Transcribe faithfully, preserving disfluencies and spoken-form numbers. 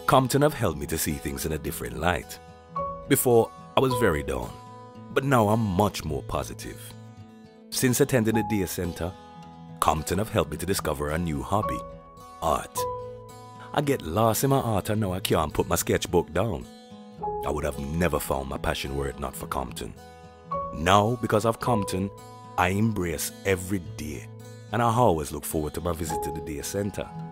Compton have helped me to see things in a different light. Before, I was very down, but now I'm much more positive. Since attending the day center, Compton have helped me to discover a new hobby, art. I get lost in my art and now I can't put my sketchbook down. I would have never found my passion were it not for Compton. Now, because of Compton, I embrace every day and I always look forward to my visit to the day center.